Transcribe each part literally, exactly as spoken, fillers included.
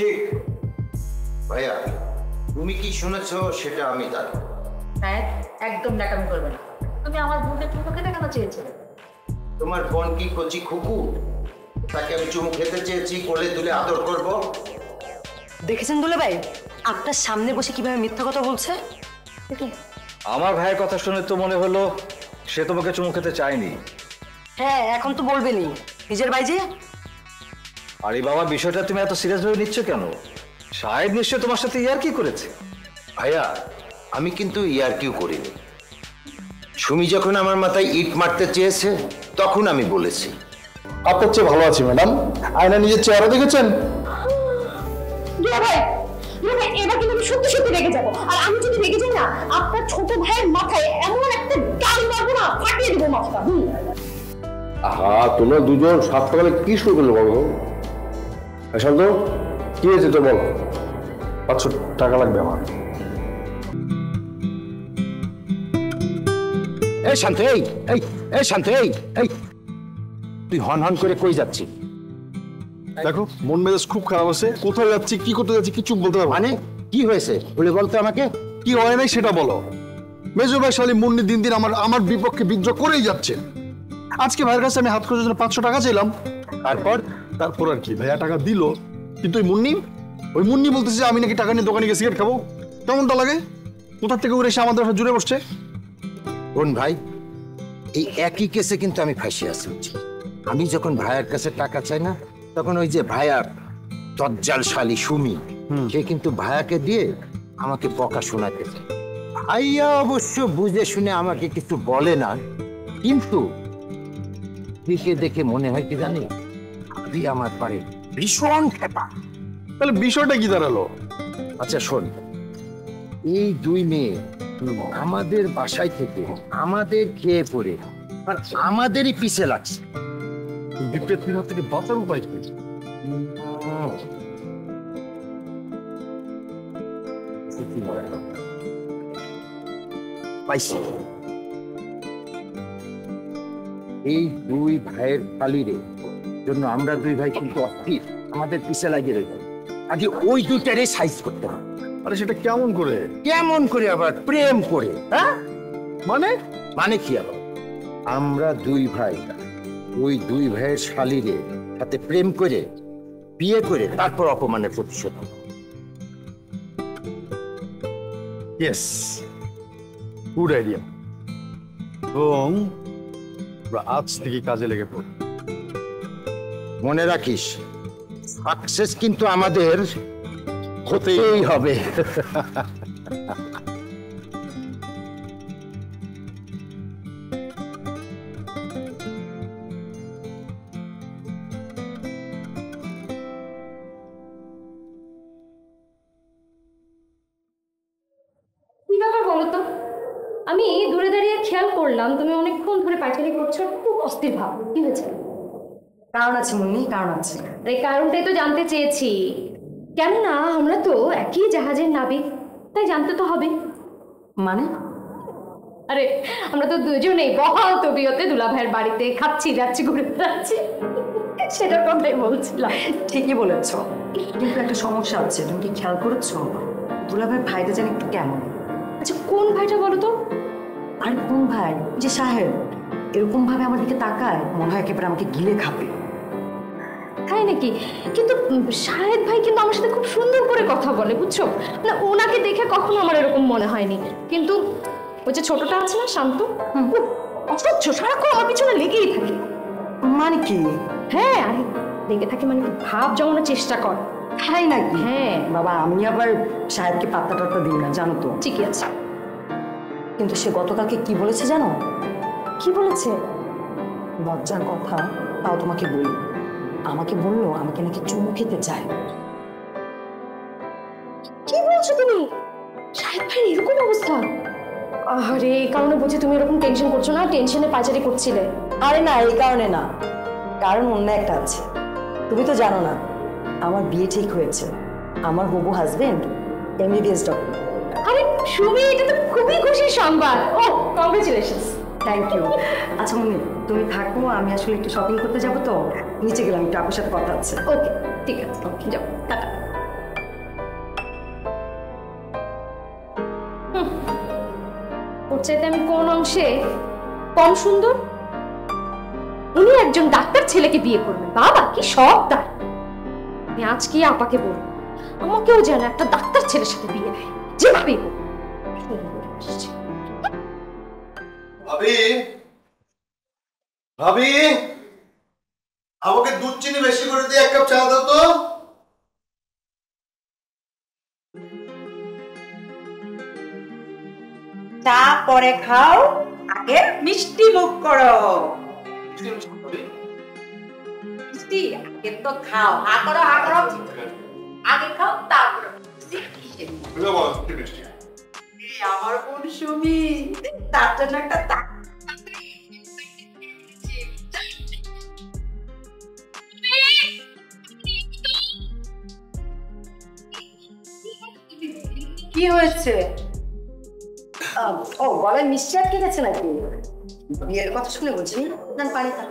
ঠিক। ভাইয়া তুমি কি শুনেছো সেটা আমি জানি। হ্যাঁ, একদম ন্যাকামি করবে না। তুমি আমার বোনকে চুমু খেতে কেন চেয়েছিলে? তোমার বোন কি কচি খুকু? তাকে আমি চুমু খেতে চেয়েছি, কোলে তুলে আদর করব। দেখেছেন দুলা ভাই আপনার সামনে বসে কিভাবে মিথ্যা কথা বলছে? আমার ভাইয়ের কথা শুনে তো মনে হলো সে তোমাকে চুমু খেতে চায়নি। হ্যাঁ, এখন তো বলবেনই নিজের ভাই যে। আরে বাবা, বিষয়টা তুমি এত সিরিয়াস ভাবে নিচ্ছ কেন? সাহেব নিশ্চয় তোমার সাথে ইয়ার কি করেছে। ভাইয়া আমি কিন্তু ইয়ারকিউ করিনি। সুমি যখন আমার মাথায় ইট মারতে চেয়েছে তখন আমি বলেছি। আপনার চেয়ে ভালো আছি ম্যাডাম। আয়না নিজের চেহারা দেখেছেন? দুলা ভাই, দুলা ভাই, এবার কিন্তু আমি সত্যি সত্যি রেগে যাবো। আর আমি যদি রেগে যাই না, আপনার ছোট ভাইয়ের মাথায় এমন একটা গাল মারবো না, ফাটিয়ে দেবো মাথাটা। হুম। আহা, তোমরা দুজন সাত সকালে কি শুরু করলো বলো? শান্ত, কি হয়েছে তো বল। পাঁচশো টাকা লাগবে আমার। এই শান্ত, এই এই এই শান্ত, এই এই তুই হন হন করে কই যাচ্ছি? দেখো মন মেজাজ খুব খারাপ আছে। কোথায় যাচ্ছি, কি করতে যাচ্ছি কিছু বলতে পারবো না। মানে কি হয়েছে বলে বলতো আমাকে। কি হয় নাই সেটা বলো। মেজো ভাই শালী মুন্নি দিন দিন আমার আমার বিপক্ষে বিদ্রোহ করেই যাচ্ছে। আজকে ভাইয়ের কাছে আমি হাত খরচের জন্য পাঁচশো টাকা চাইলাম। তারপর তারপর আর কি, ভাইয়া টাকা দিল, কিন্তু ওই মুন্নি ওই মুন্নি বলতেছে আমি নাকি টাকা নিয়ে দোকানে গিয়ে সিগারেট খাবো। কেমনটা লাগে? কোথার থেকে উড়ে এসে আমাদের সাথে জুড়ে বসছে। বোন ভাই, এই একই কেসে কিন্তু আমি ফাঁসি আছি। আমি যখন ভাইয়ার কাছে টাকা চাই না, তখন ওই যে ভাইয়ার দজ্জাল শালী সুমি, সে কিন্তু ভাইয়াকে দিয়ে আমাকে বকা শোনাতে চায়। ভাইয়া অবশ্য বুঝে শুনে আমাকে কিছু বলে না, কিন্তু দেখে দেখে মনে হয় কি জানি, আমি আমার পারে ভীষণ খেপা। তাহলে বিষয়টা কি দাঁড়ালো? আচ্ছা শোন, এই দুই মেয়ে আমাদের বাসায় থেকে আমাদের খেয়ে পড়ে আর আমাদেরই পিছে লাগছে। বিপদের হাত থেকে বাঁচার উপায় কি? পাইছি, এই দুই ভাইয়ের পালিরে জন্য আমরা দুই ভাই কিন্তু অস্থির, আমাদের পিছে লাগিয়ে রইল। আগে ওই দুইটারে সাইজ করতে হবে। আরে সেটা কেমন করে? কেমন করে আবার? প্রেম করে। হ্যাঁ মানে মানে কি আবার? আমরা দুই ভাই ওই দুই ভাইয়ের শালীরে সাথে প্রেম করে বিয়ে করে তারপর অপমানের প্রতিশোধ। Yes, good idea. এবং আজ থেকে কাজে লেগে পড়ি। মনে রাখিস, সাকসেস কিন্তু আমাদের হতেই হবে। আমি দূরে দাঁড়িয়ে খেয়াল করলাম তুমি অনেকক্ষণ ধরে পায়চারি করছো, খুব অস্থির ভাব। কি হয়েছে? কারণ আছে মুন্নি, কারণ আছে। এই কারণটাই তো জানতে চেয়েছি। কেননা আমরা তো একই জাহাজের নাবিক, তাই জানতে তো হবে। মানে? আরে আমরা তো দুজনেই বহাল তবিয়তে দুলা ভাইয়ের বাড়িতে খাচ্ছি, যাচ্ছি, ঘুরে বেড়াচ্ছি, সেটার কথাই বলছিলাম। ঠিকই বলেছ, কিন্তু একটা সমস্যা আছে। তুমি কি খেয়াল করেছো দুলা ভাইয়ের ভাইটা যেন একটু কেমন? আচ্ছা কোন ভাইটা বলো তো? আর কোন ভাই? যে সাহেব এরকম ভাবে আমার দিকে তাকায়, মনে হয় একেবারে আমাকে গিলে খাবে। তাই নাকি? কিন্তু শাহেদ ভাই কিন্তু আমার সাথে খুব সুন্দর করে কথা বলে, বুঝছো না? ওনাকে দেখে কখনো আমার এরকম মনে হয়নি। কিন্তু ওই যে ছোটটা আছে না, শান্ত, অসহ্য, সারাক্ষণ আমার পিছনে লেগেই থাকে। মানে কি? হ্যাঁ, আরে লেগে থাকে মানে ভাব জমানোর চেষ্টা কর। তাই নাকি? হ্যাঁ বাবা, আমি আবার সাহেবকে পাত্তা টাত্তা দিই না, জানো তো। ঠিকই আছে, কিন্তু সে গতকালকে কি বলেছে জানো? কি বলেছে? লজ্জার কথা, তাও তোমাকে বলি। আমাকে বললো আমাকে নাকি চুমু খেতে চায়। কি বলছো তুমি? শাহেদ ভাই এরকম অবস্থা? আরে এই কারণে বুঝি তুমি এরকম টেনশন করছো না? টেনশনে পাচারি করছিলে? আরে না, এই কারণে না, কারণ অন্য একটা আছে। তুমি তো জানো না, আমার বিয়ে ঠিক হয়েছে। আমার হবু হাজবেন্ড এমবিবিএস ডক্টর। আরে সুমি, এটা তো খুবই খুশির সংবাদ। ও কংগ্রেচুলেশনস। Thank you. আচ্ছা মুন্নি, তুমি থাকো, আমি আসলে একটু শপিং করতে যাবো, তো নিচে গেলাম, একটু আপুর সাথে কথা আছে। ওকে ঠিক আছে, ওকে যাও, টাটা। ওর চাইতে আমি কোন অংশে কম সুন্দর? উনি একজন ডাক্তার ছেলেকে বিয়ে করবেন, বাবা কি শখ তার। আমি আজকে আপাকে বলবো আমাকেও যেন একটা ডাক্তার ছেলের সাথে বিয়ে দেয়, যেভাবেই হোক। ভাবি ভাবি আমাকে দুধ চিনি বেশি করে দিয়ে এক কাপ চা দাও তো। চা পরে খাও, আগে মিষ্টি মুখ করো। মিষ্টি আগে তো খাও, হা করো হা করো, আগে খাও তারপরে আমার বোন সুমি, তার জন্য একটা কি হয়েছে? ও গলায় মিষ্টি আটকে গেছে নাকি? বিয়ের কথা শুনে বলছি না, পানি খা।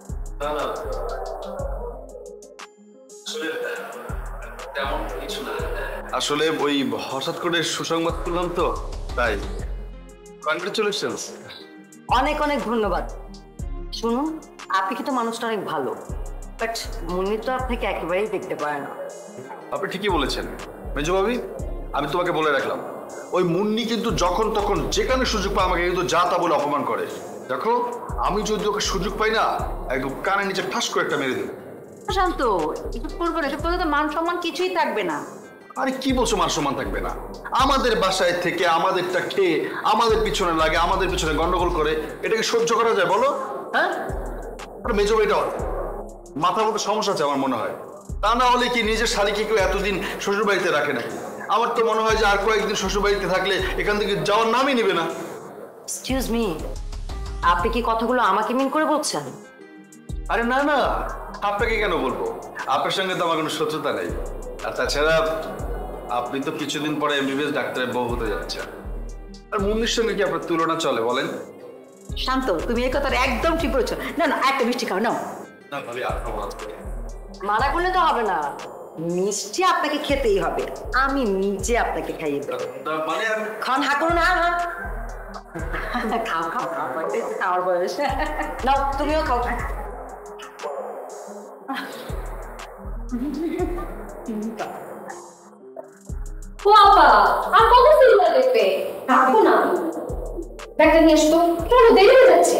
আসলে ওই হঠাৎ করে সুসংবাদ পেলাম তো, তাই কংগ্রেচুলেশনস। অনেক অনেক ধন্যবাদ। শুনুন, আপনি কিন্তু মানুষটা অনেক ভালো, বাট মুন্নি তো আপনাকে একেবারেই দেখতে পারে না। আপনি ঠিকই বলেছেন মেজো ভাবি, আমি তোমাকে বলে রাখলাম ওই মুন্নি কিন্তু যখন তখন যেখানে সুযোগ পায় আমাকে কিন্তু যা তা বলে অপমান করে। দেখো আমি যদি ওকে সুযোগ পাই না, একদম কানের নিচে ঠাস করে একটা মেরে দেবো। শান্ত, এসব করবো না, এসব করলে তো মান সম্মান কিছুই থাকবে না। আরে কি বলছো মান সম্মান থাকবে না? আমাদের বাসায় থেকে আমাদেরটা খেয়ে আমাদের পিছনে লাগে, আমাদের পিছনে গন্ডগোল করে, এটাকে সহ্য করা যায় বলো? হ্যাঁ, মেজো ভাইটা মাথার মধ্যে সমস্যা আছে আমার মনে হয়। তা না হলে কি নিজের শাড়িকে কেউ এতদিন শ্বশুর বাড়িতে রাখে নাকি? আমার তো মনে হয় যে আর কয়েকদিন শ্বশুর বাড়িতে থাকলে এখান থেকে যাওয়ার নামই নেবে না। এক্সকিউজ মি, আপনি কি কথাগুলো আমাকে মিন করে বলছেন? আরে না না, আপনাকে কেন বলবো? আপনার সঙ্গে তো আমার কোনো শত্রুতা নেই। আর তাছাড়া আপনি তো কিছুদিন পরে এমবিবিএস ডাক্তারের বউ হতে যাচ্ছেন, আর মুন্নির সঙ্গে কি আপনার তুলনা চলে বলেন? শান্ত, তুমি এই কথাটা একদম ঠিক বলেছো। না না, একটা মিষ্টি খাও নাও। না ভাবি, আপনার মাছ করে মানা করলে তো হবে না, মিষ্টি আপনাকে খেতেই হবে। আমি নিজে আপনাকে খাইয়ে দেবো। মানে আমি খান, হা করুন, হা হা খাও খাও খাও, খাওয়ার বয়স। নাও তুমিও খাও। ও আপা, আর কত সিনেমা দেখবে? থাকো না, ব্যাগটা নিয়ে আসতো, চলো দেরি হয়ে যাচ্ছে।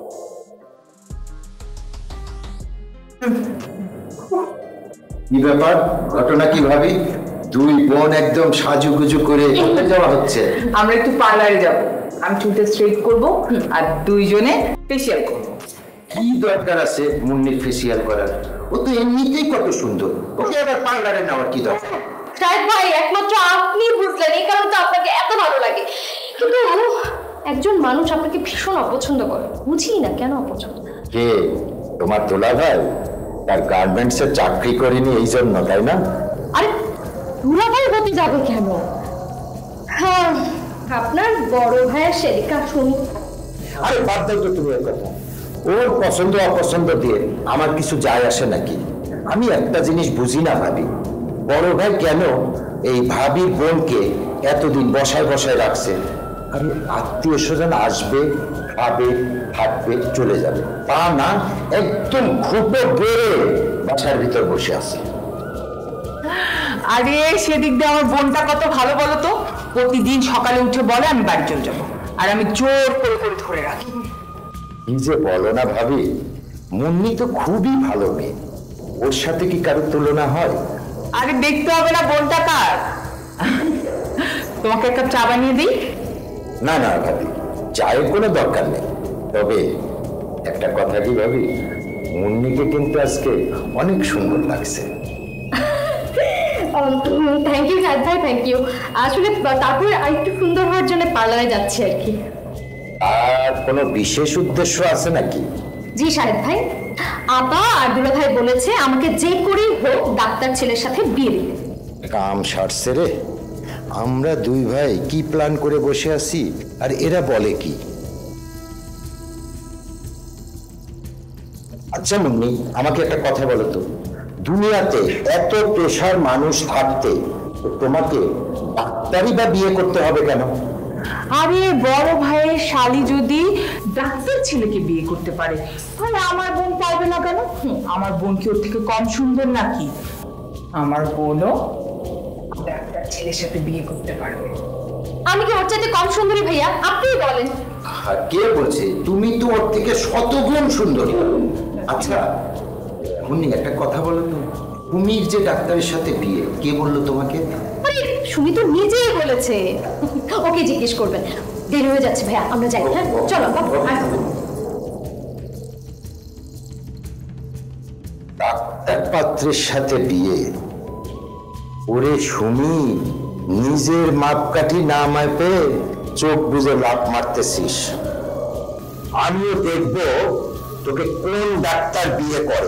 কি ব্যাপার, ঘটনা কি ভাবি? দুই বোন একদম সাজুগুজু করে কোথায় যাওয়া হচ্ছে? আমরা একটু পার্লারে যাব, আমি চুলটা স্ট্রেট করব আর দুইজনে ফেসিয়াল করব। কি দরকার আছে মুন্নির ফেসিয়াল করার? ও তো এমনিতেই কত সুন্দর, ওকে আবার পার্লারে নেওয়ার কি দরকার? শাহেদ ভাই, একমাত্র আপনি বুঝলেন, এই কারণে তো আপনাকে এত ভালো লাগে। কিন্তু একজন মানুষ আপনাকে ভীষণ অপছন্দ করে, বুঝি না কেন অপছন্দ। কে? তোমার দোলা ভাই? তার গার্মেন্টস এর চাকরি করেনি এই জন্য, তাই না? আরে দুলা ভাই হতে যাবে কেন? হ্যাঁ, আপনার বড় ভাইয়ের সেদিকা শুনি। আরে বাদ দাও তো তুমি এর কথা। ওর পছন্দ অপছন্দ দিয়ে আমার কিছু যায় আসে নাকি? আমি একটা জিনিস বুঝি না ভাবি, বড় ভাই কেন এই ভাবির বোনকে এতদিন বসায় বসায় রাখছে? আরে আত্মীয় স্বজন আসবে, খাবে, থাকবে, চলে যাবে, তা না একদম খুব বেড়ে বাসার ভিতর বসে আছে। আরে সেদিক দিয়ে আমার বোনটা কত ভালো বলো তো, প্রতিদিন সকালে উঠে বলে আমি বাড়ি চলে যাবো, আর আমি জোর করে করে ধরে রাখি। কি যে বলো না ভাবি, মুন্নি তো খুবই ভালো মেয়ে, ওর সাথে কি কারোর তুলনা হয়? আরে দেখতে হবে না বোনটা কার? তোমাকে একটা চা বানিয়ে দিই? না না ভাবি, চায়ের কোনো দরকার নেই। তবে একটা কথা কি ভাবি, মুন্নিকে কিন্তু আজকে অনেক সুন্দর লাগছে। থ্যাংক ইউ শাহেদ ভাই, থ্যাংক ইউ। আসলে তারপরে আরেকটু সুন্দর হওয়ার জন্য পার্লারে যাচ্ছি আর কি। আর কোনো বিশেষ উদ্দেশ্য আছে নাকি? জি শাহেদ ভাই, আপা আর দুলা ভাই বলেছে আমাকে যে করেই হোক ডাক্তার ছেলের সাথে বিয়ে দিতে। কাম সারছে রে, আমরা দুই ভাই কি প্ল্যান করে বসে আছি আর এরা বলে কি? আচ্ছা মুন্নি, আমাকে একটা কথা বলো তো, দুনিয়াতে এত পেশার মানুষ থাকতে তোমাকে ডাক্তারি বা বিয়ে করতে হবে কেন? আরে বড় ভাইয়ের শালি যদি ডাক্তার ছেলেকে বিয়ে করতে পারে তাহলে আমার বোন পারবে না কেন? হুম, আমার বোন কি ওর থেকে কম সুন্দর নাকি? আমার বোনও ডাক্তার ছেলের সাথে বিয়ে করতে পারবে। আমি কি ওর চাইতে কম সুন্দরী ভাইয়া? আপনিই বলেন। আর কে বলছে? তুমি তো ওর থেকে শতগুণ সুন্দরী। আচ্ছা উনি একটা কথা বলো তো, কুমির যে ডাক্তারের সাথে বিয়ে, কে বললো তোমাকে? আরে সুমি তো নিজেই বলেছে। ওকে জিজ্ঞেস করবেন। দেরি হয়ে যাচ্ছে ভাইয়া, আমরা যাই। হ্যাঁ চলো বাবু, আয়। ডাক্তার পাত্রের সাথে বিয়ে? ওরে সুমি, নিজের মাপকাঠি না মাপে চোখ বুঝে লাভ মারতেছিস। আমিও দেখবো তোকে কোন ডাক্তার বিয়ে করে।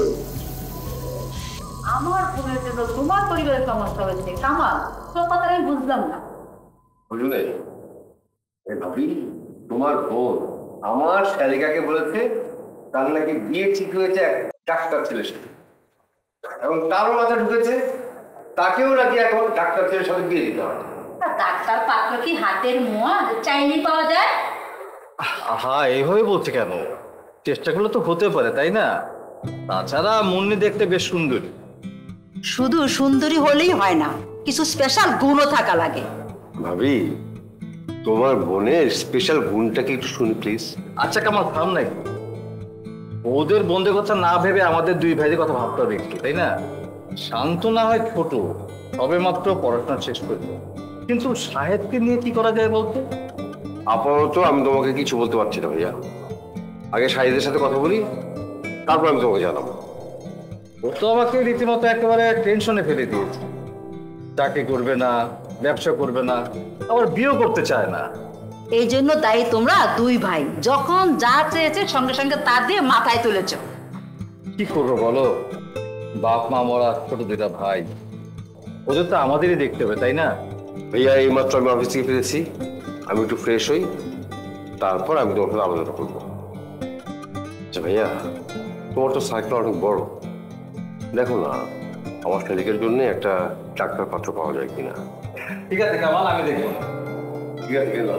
আমার বোনের জন্য তোমার পরিবারের সমস্যা হয়েছে কামাল, তোর কথা আমি বুঝলাম না। বুঝলে ভাবি, তোমার বোন আমার শালিকাকে বলেছে তার নাকি বিয়ে ঠিক হয়েছে এক ডাক্তার ছেলের সাথে, এবং তারও মাথা ঢুকেছে তাকেও নাকি এখন ডাক্তার ছেলের সাথে বিয়ে দিতে হবে। ডাক্তার পাত্র কি হাতের মোয়া চাইলেই পাওয়া যায়? আহা, এইভাবে বলছে কেন? চেষ্টা করলে তো হতে পারে, তাই না? তাছাড়া মুন্নি দেখতে বেশ সুন্দরী। শুধু সুন্দরী হলেই হয় না, কিছু স্পেশাল গুণও থাকা লাগে। ভাবি, তোমার বোনের স্পেশাল গুণটাকে একটু শুনি প্লিজ। আচ্ছা কামাল, থাম নাই। ওদের বন্ধের কথা না ভেবে আমাদের দুই ভাইদের কথা ভাবতে হবে একটু, তাই না? শান্ত না হয় ছোট, সবে মাত্র পড়াশোনা শেষ করবে, কিন্তু সাহেবকে নিয়ে কি করা যায় বলতে? আপাতত আমি তোমাকে কিছু বলতে পারছি না ভাইয়া, আগে শাহিদের সাথে কথা বলি, তারপর আমি তোমাকে জানাবো। ও তো আমাকে রীতিমতো একেবারে টেনশনে ফেলে দিয়েছে। চাকরি করবে না, ব্যবসা করবে না, আবার বিয়েও করতে চায় না। এই জন্য দায়ী তোমরা দুই ভাই, যখন যা চেয়েছে সঙ্গে সঙ্গে তা দিয়ে মাথায় তুলেছ। কি করবো বলো, বাপ মা মরা ছোট দুটা ভাই, ওদের তো আমাদেরই দেখতে হবে, তাই না? ভাইয়া এই মাত্র আমি অফিস থেকে ফিরেছি, আমি একটু ফ্রেশ হই, তারপর আমি তোমার সাথে আলোচনা করবো। আচ্ছা ভাইয়া, তোমার তো সাইকেল অনেক বড়, দেখো না আমার শালিকের জন্য একটা ডাক্তার পাত্র পাওয়া যায় কিনা। ঠিক আছে কামাল, আমি দেখবো। ঠিক আছে গেলাম।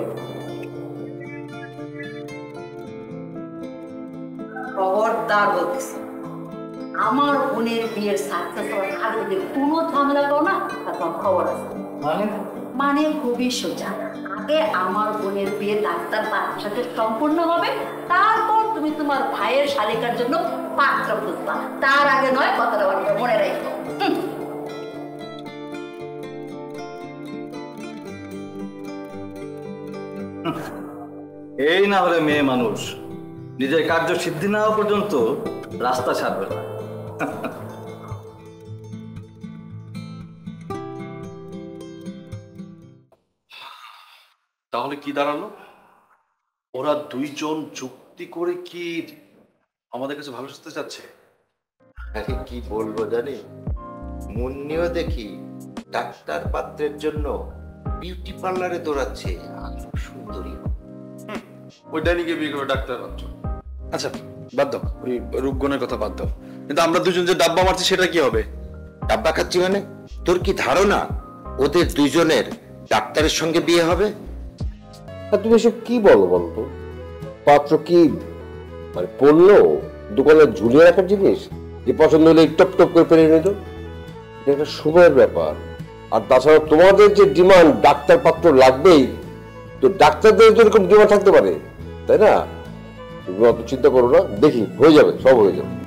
খবরদার বলতেছি, আমার বোনের বিয়ের সাকসেস হওয়ার আগে যদি কোনো ঝামেলা করো না, তার খবর আছে। মানে মানে খুবই সোজা, আগে আমার বোনের বিয়ে ডাক্তার পাত্রের সাথে সম্পূর্ণ হবে, তারপর তুমি তোমার ভাইয়ের শালিকার জন্য পাত্র খুঁজবা। তার আগে নয়, কথাটা মনে রাখো। এই না হলে মেয়ে মানুষ নিজের কার্য সিদ্ধি না হওয়া পর্যন্ত রাস্তা ছাড়বে না। তাহলে কি দাঁড়ালো? ওরা দুইজন যুক্তি করে কি আমাদের কাছে ভালো সাজতে চাচ্ছে? আরে কি বলবো জানি, মুন্নিও দেখি ডাক্তার পাত্রের জন্য বিউটি পার্লারে দৌড়াচ্ছে, আর সুন্দরী। ওই ডাইনিকে বিয়ে করে ডাক্তার পাত্র। আচ্ছা বাদ দাও, ওই রূপগুণের কথা বাদ দাও, কিন্তু আমরা দুজন যে ডাব্বা মারছি সেটা কি হবে? ডাব্বা খাচ্ছি মানে? তোর কি ধারণা ওদের দুইজনের ডাক্তারের সঙ্গে বিয়ে হবে? তুমি এসব কি বলো বলতো? পাত্র কি মানে পড়লো দোকানে ঝুলিয়ে রাখার জিনিস যে পছন্দ হলে টপ টপ করে পেরে নিত? এটা একটা সময়ের ব্যাপার। আর তাছাড়া তোমাদের যে ডিমান্ড ডাক্তার পাত্র লাগবেই, তো ডাক্তারদের তো এরকম ডিমান্ড থাকতে পারে, তাই না? তুমি অত চিন্তা করো না, দেখি হয়ে যাবে, সব হয়ে যাবে।